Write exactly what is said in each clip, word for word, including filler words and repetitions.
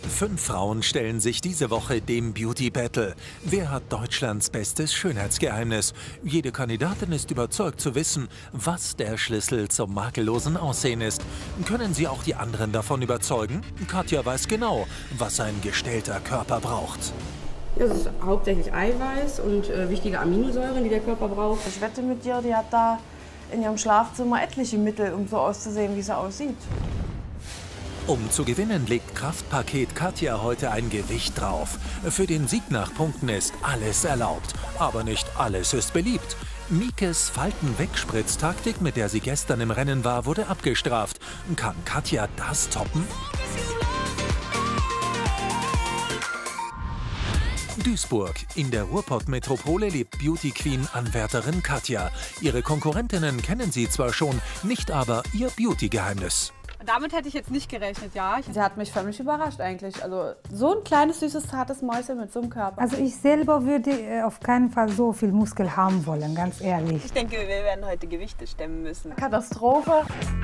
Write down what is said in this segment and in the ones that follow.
Fünf Frauen stellen sich diese Woche dem Beauty Battle. Wer hat Deutschlands bestes Schönheitsgeheimnis? Jede Kandidatin ist überzeugt zu wissen, was der Schlüssel zum makellosen Aussehen ist. Können sie auch die anderen davon überzeugen? Katja weiß genau, was ein gestählter Körper braucht. Das ist hauptsächlich Eiweiß und äh, wichtige Aminosäuren, die der Körper braucht. Ich wette mit dir, die hat da in ihrem Schlafzimmer etliche Mittel, um so auszusehen, wie sie aussieht. Um zu gewinnen, legt Kraftpaket Katja heute ein Gewicht drauf. Für den Sieg nach Punkten ist alles erlaubt, aber nicht alles ist beliebt. Mikes Falten-Wegspritztaktik, mit der sie gestern im Rennen war, wurde abgestraft. Kann Katja das toppen? Duisburg. In der Ruhrpott-Metropole lebt Beauty Queen-Anwärterin Katja. Ihre Konkurrentinnen kennen sie zwar schon, nicht aber ihr Beauty-Geheimnis. Damit hätte ich jetzt nicht gerechnet, ja. Sie hat mich völlig überrascht eigentlich. Also so ein kleines, süßes, zartes Mäuschen mit so einem Körper. Also ich selber würde auf keinen Fall so viel Muskel haben wollen, ganz ehrlich. Ich denke, wir werden heute Gewichte stemmen müssen. Katastrophe.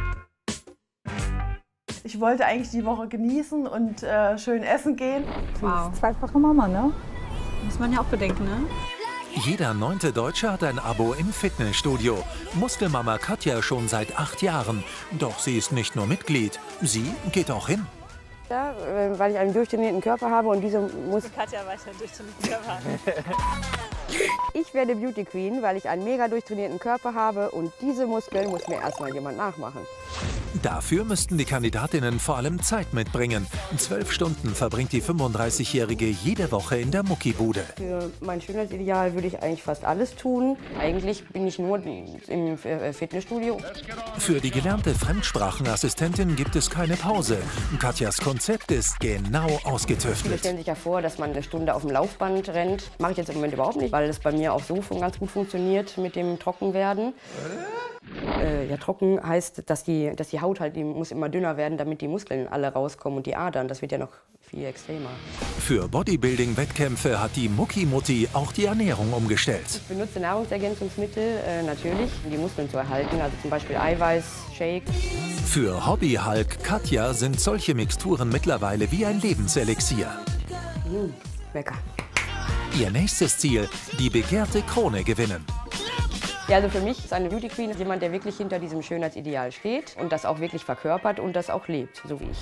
Ich wollte eigentlich die Woche genießen und äh, schön essen gehen. Wow. Zweifache Mama, ne? Muss man ja auch bedenken, ne? Jeder neunte Deutsche hat ein Abo im Fitnessstudio. Muskelmama Katja schon seit acht Jahren. Doch sie ist nicht nur Mitglied, sie geht auch hin. Ja, weil ich einen durchtrainierten Körper habe und diese muss... Katja weiß ja durchtrainierten Körper. Ich werde Beauty Queen, weil ich einen mega durchtrainierten Körper habe und diese Muskeln muss mir erstmal jemand nachmachen. Dafür müssten die Kandidatinnen vor allem Zeit mitbringen. Zwölf Stunden verbringt die fünfunddreißigjährige jede Woche in der Muckibude. Für mein Schönheitsideal würde ich eigentlich fast alles tun. Eigentlich bin ich nur im Fitnessstudio. Für die gelernte Fremdsprachenassistentin gibt es keine Pause. Katjas Konzept ist genau Viele ausgetüftelt. stellen sich ja vor, dass man eine Stunde auf dem Laufband rennt. Mache ich jetzt im Moment überhaupt nicht, weil es bei mir auch so ganz gut funktioniert mit dem Trockenwerden. Äh, ja, trocken heißt, dass die, dass die Haut halt, die muss immer dünner werden, damit die Muskeln alle rauskommen und die Adern. Das wird ja noch viel extremer. Für Bodybuilding-Wettkämpfe hat die Mucki-Mutti auch die Ernährung umgestellt. Ich benutze Nahrungsergänzungsmittel äh, natürlich, um die Muskeln zu erhalten. Also zum Beispiel Eiweiß, Shake. Für Hobby-Hulk Katja sind solche Mixturen mittlerweile wie ein Lebenselixier. Mmh, lecker. Ihr nächstes Ziel, die begehrte Krone gewinnen. Ja, also für mich ist eine Beauty Queen jemand, der wirklich hinter diesem Schönheitsideal steht und das auch wirklich verkörpert und das auch lebt, so wie ich.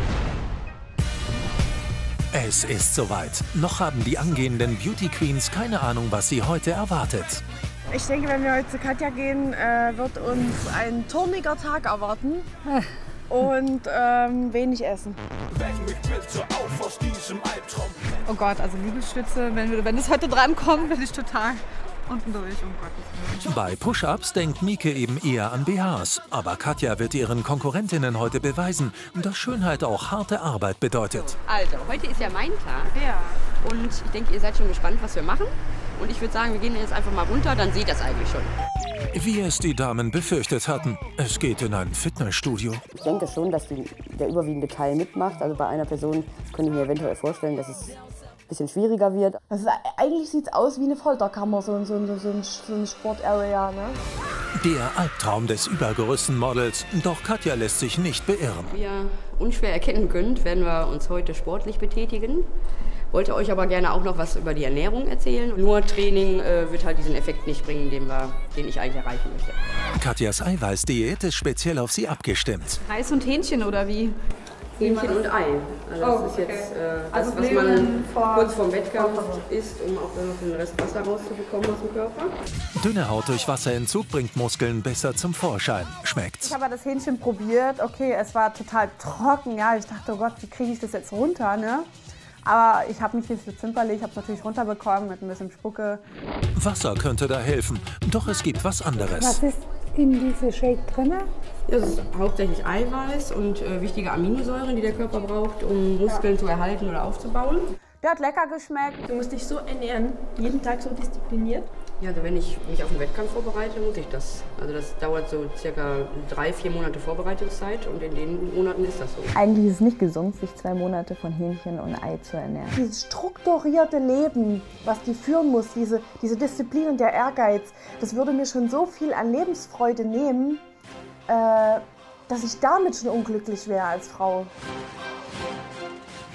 Es ist soweit. Noch haben die angehenden Beauty Queens keine Ahnung, was sie heute erwartet. Ich denke, wenn wir heute zu Katja gehen, äh, wird uns ein turniger Tag erwarten. Und ähm, wenig essen. Oh Gott, also Liegestütze, wenn, wenn es heute dran kommt, bin ich total unten durch, um Gottes Willen. Bei Push-Ups denkt Mieke eben eher an B Hs. Aber Katja wird ihren Konkurrentinnen heute beweisen, dass Schönheit auch harte Arbeit bedeutet. Also, heute ist ja mein Tag. Ja. Und ich denke, ihr seid schon gespannt, was wir machen. Und ich würde sagen, wir gehen jetzt einfach mal runter, dann seht ihr das eigentlich schon. Wie es die Damen befürchtet hatten, es geht in ein Fitnessstudio. Ich denke schon, dass die, der überwiegende Teil mitmacht. Also bei einer Person könnte ich mir eventuell vorstellen, dass es ein bisschen schwieriger wird. Das ist, eigentlich sieht es aus wie eine Folterkammer, so, so, so, so, ein, so ein Sportarea. Ne? Der Albtraum des übergroßen Models. Doch Katja lässt sich nicht beirren. Wie ihr unschwer erkennen könnt, werden wir uns heute sportlich betätigen. Wollte euch aber gerne auch noch was über die Ernährung erzählen. Nur Training äh, wird halt diesen Effekt nicht bringen, den, wir, den ich eigentlich erreichen möchte. Katjas Eiweißdiät ist speziell auf sie abgestimmt. Reis und Hähnchen oder wie? Hähnchen und Ei. Also das Oh, ist jetzt äh, das, Also was man Blähungen vor- kurz vorm Wettkampf isst, um auch noch den Rest Wasser rauszubekommen aus dem Körper. Dünne Haut durch Wasserentzug bringt Muskeln besser zum Vorschein. Schmeckt's. Ich habe das Hähnchen probiert. Okay, es war total trocken. Ja, ich dachte, oh Gott, wie kriege ich das jetzt runter? Ne? Aber ich habe mich nicht so zimperlich, ich habe es natürlich runterbekommen mit ein bisschen Spucke. Wasser könnte da helfen, doch es gibt was anderes. Was ist in diesem Shake drin? Das ist hauptsächlich Eiweiß und äh, wichtige Aminosäuren, die der Körper braucht, um Muskeln zu erhalten oder aufzubauen. Der hat lecker geschmeckt. Du musst dich so ernähren, jeden Tag so diszipliniert. Ja, also wenn ich mich auf einen Wettkampf vorbereite, muss ich das. Also das dauert so circa drei, vier Monate Vorbereitungszeit und in den Monaten ist das so. Eigentlich ist es nicht gesund, sich zwei Monate von Hähnchen und Ei zu ernähren. Dieses strukturierte Leben, was die führen muss, diese, diese Disziplin und der Ehrgeiz, das würde mir schon so viel an Lebensfreude nehmen, äh, dass ich damit schon unglücklich wäre als Frau.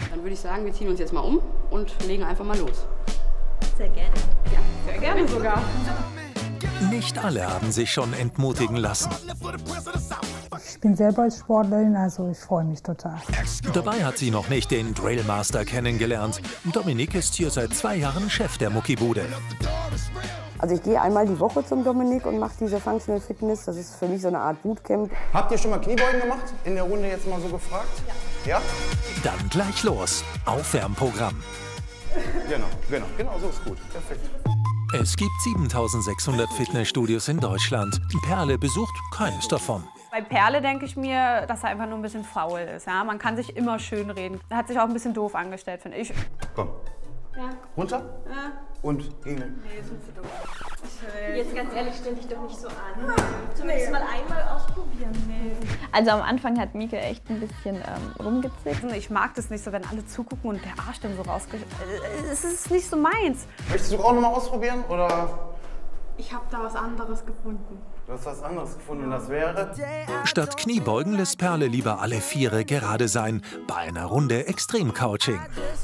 Dann würde ich sagen, wir ziehen uns jetzt mal um und legen einfach mal los. Sehr gerne. Ja, sehr gerne sogar. Nicht alle haben sich schon entmutigen lassen. Ich bin selber als Sportlerin, also ich freue mich total. Dabei hat sie noch nicht den Drillmaster kennengelernt. Dominik ist hier seit zwei Jahren Chef der Muckibude. Also ich gehe einmal die Woche zum Dominik und mache diese Functional Fitness. Das ist für mich so eine Art Bootcamp. Habt ihr schon mal Kniebeugen gemacht? In der Runde jetzt mal so gefragt? Ja. Ja? Dann gleich los. Aufwärmprogramm. Genau, genau, genau, so ist gut. Perfekt. Es gibt siebentausendsechshundert Fitnessstudios in Deutschland. Perle besucht keines davon. Bei Perle denke ich mir, dass er einfach nur ein bisschen faul ist. Ja? Man kann sich immer schön reden. Er hat sich auch ein bisschen doof angestellt, finde ich. Komm. Ja. Runter? Ja. Und gegen. Nee, sind zu doof. Jetzt ganz ehrlich, stell dich doch nicht so an. Zumindest mal einmal ausprobieren. Nee. Also am Anfang hat Mieke echt ein bisschen ähm, rumgezickt. Ich mag das nicht so, wenn alle zugucken und der Arsch dann so rausgeht. Es ist nicht so meins. Möchtest du auch noch mal ausprobieren? Oder? Ich habe da was anderes gefunden. Du hast was anderes gefunden und das wäre? Statt Kniebeugen lässt Perle lieber alle Viere gerade sein. Bei einer Runde Extremcouching.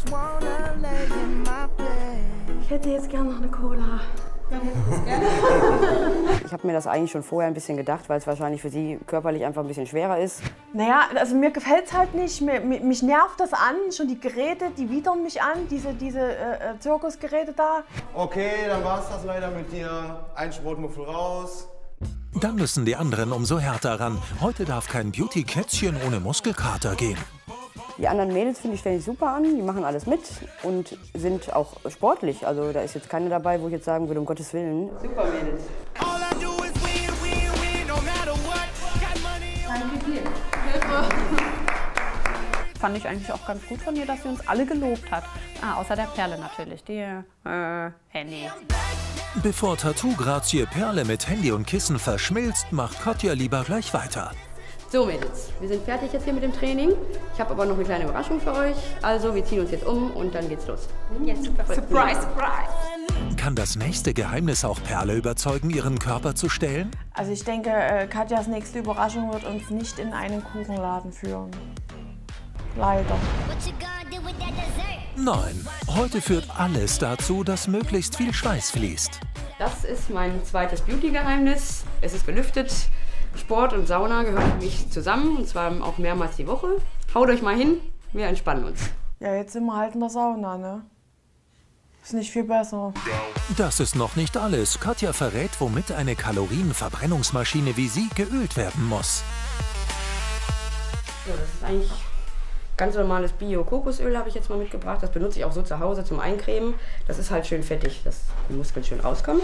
Ich hätte jetzt gerne noch eine Cola. Ich habe mir das eigentlich schon vorher ein bisschen gedacht, weil es wahrscheinlich für sie körperlich einfach ein bisschen schwerer ist. Naja, also mir gefällt es halt nicht. Mir, mir, mich nervt das an. Schon die Geräte, die widern mich an. Diese, diese äh, Zirkusgeräte da. Okay, dann war's das leider mit dir. Ein Sportmuffel raus. Dann müssen die anderen umso härter ran. Heute darf kein Beauty-Kätzchen ohne Muskelkater gehen. Die anderen Mädels finde ich ständig super an. Die machen alles mit und sind auch sportlich. Also da ist jetzt keine dabei, wo ich jetzt sagen würde, um Gottes Willen. Super Mädels. Danke dir. Fand ich eigentlich auch ganz gut von ihr, dass sie uns alle gelobt hat. Ah, außer der Perle natürlich, die äh, Handy. Bevor Tattoo-Grazie Perle mit Handy und Kissen verschmilzt, macht Katja lieber gleich weiter. So Mädels, wir sind fertig jetzt hier mit dem Training. Ich habe aber noch eine kleine Überraschung für euch. Also wir ziehen uns jetzt um und dann geht's los. Ja, super. Surprise, surprise. Kann das nächste Geheimnis auch Perle überzeugen, ihren Körper zu stellen? Also ich denke, äh, Katjas nächste Überraschung wird uns nicht in einen Kuchenladen führen. Leider. Nein, heute führt alles dazu, dass möglichst viel Schweiß fließt. Das ist mein zweites Beauty-Geheimnis. Es ist belüftet. Sport und Sauna gehören für mich zusammen, und zwar auch mehrmals die Woche. Haut euch mal hin, wir entspannen uns. Ja, jetzt sind wir halt in der Sauna, ne? Ist nicht viel besser. Das ist noch nicht alles. Katja verrät, womit eine Kalorienverbrennungsmaschine wie sie geölt werden muss. So, das ist eigentlich ganz normales Bio-Kokosöl, habe ich jetzt mal mitgebracht. Das benutze ich auch so zu Hause zum Eincremen. Das ist halt schön fettig, dass die Muskeln schön rauskommen.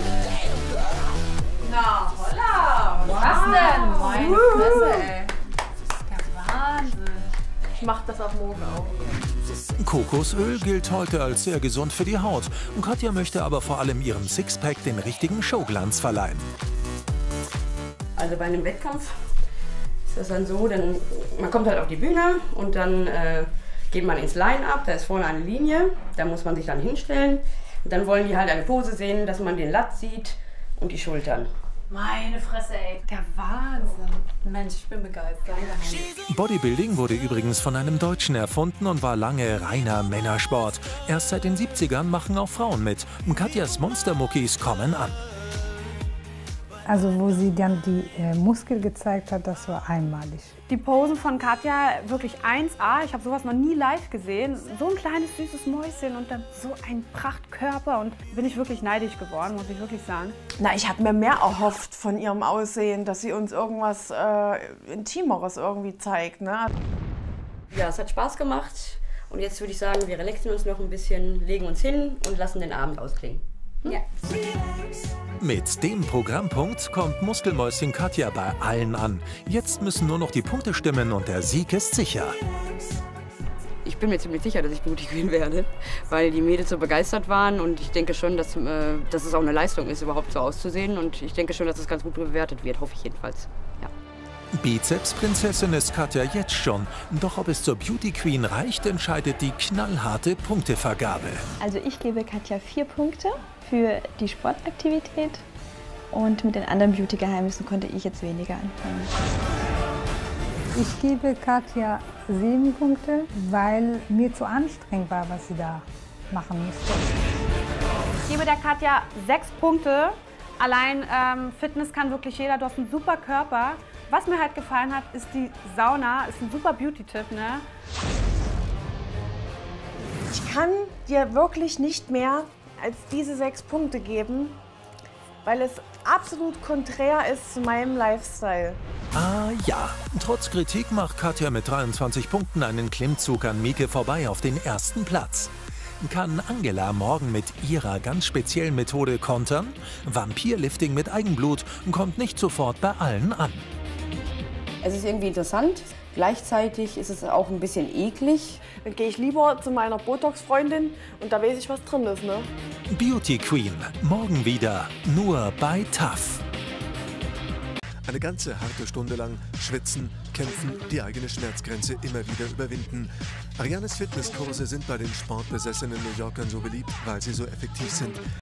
Na, holla! Was denn? Meine Fresse, ey. Das ist der Wahnsinn. Ich mach das ab morgen auch. Kokosöl gilt heute als sehr gesund für die Haut. Und Katja möchte aber vor allem ihrem Sixpack den richtigen Showglanz verleihen. Also bei einem Wettkampf ist das dann so, denn man kommt halt auf die Bühne und dann äh, geht man ins Line-Up, da ist vorne eine Linie, da muss man sich dann hinstellen. Und dann wollen die halt eine Pose sehen, dass man den Lat sieht und die Schultern. Meine Fresse, ey. Der Wahnsinn. Mensch, ich bin begeistert. Bodybuilding wurde übrigens von einem Deutschen erfunden und war lange reiner Männersport. Erst seit den siebzigern machen auch Frauen mit. Katjas Monstermuckis kommen an. Also wo sie dann die äh, Muskel gezeigt hat, das war einmalig. Die Posen von Katja, wirklich eins A. Ich habe sowas noch nie live gesehen. So ein kleines, süßes Mäuschen und dann so ein Prachtkörper. Und bin ich wirklich neidisch geworden, muss ich wirklich sagen. Na, ich habe mir mehr erhofft von ihrem Aussehen, dass sie uns irgendwas äh, Intimeres irgendwie zeigt, ne? Ja, es hat Spaß gemacht. Und jetzt würde ich sagen, wir relaxen uns noch ein bisschen, legen uns hin und lassen den Abend ausklingen. Hm? Ja. Mit dem Programmpunkt kommt Muskelmäuschen Katja bei allen an. Jetzt müssen nur noch die Punkte stimmen und der Sieg ist sicher. Ich bin mir ziemlich sicher, dass ich Beauty Queen werde, weil die Mädels so begeistert waren und ich denke schon, dass, äh, dass es auch eine Leistung ist, überhaupt so auszusehen und ich denke schon, dass es ganz gut bewertet wird, hoffe ich jedenfalls. Ja. Bizepsprinzessin ist Katja jetzt schon. Doch ob es zur Beauty Queen reicht, entscheidet die knallharte Punktevergabe. Also ich gebe Katja vier Punkte für die Sportaktivität und mit den anderen Beauty-Geheimnissen konnte ich jetzt weniger anfangen. Ich gebe Katja sieben Punkte, weil mir zu anstrengend war, was sie da machen musste. Ich gebe der Katja sechs Punkte. Allein ähm, Fitness kann wirklich jeder. Du hast einen super Körper. Was mir halt gefallen hat, ist die Sauna. Ist ein super Beauty-Tipp, ne? Ich kann dir wirklich nicht mehr als diese sechs Punkte geben, weil es absolut konträr ist zu meinem Lifestyle. Ah ja, trotz Kritik macht Katja mit dreiundzwanzig Punkten einen Klimmzug an Mieke vorbei auf den ersten Platz. Kann Angela morgen mit ihrer ganz speziellen Methode kontern? Vampirlifting mit Eigenblut kommt nicht sofort bei allen an. Es ist irgendwie interessant, gleichzeitig ist es auch ein bisschen eklig. Dann gehe ich lieber zu meiner Botox-Freundin und da weiß ich, was drin ist, ne? Beauty Queen, morgen wieder, nur bei T A F. Eine ganze harte Stunde lang schwitzen, kämpfen, die eigene Schmerzgrenze immer wieder überwinden. Arianes Fitnesskurse sind bei den sportbesessenen New Yorkern so beliebt, weil sie so effektiv sind.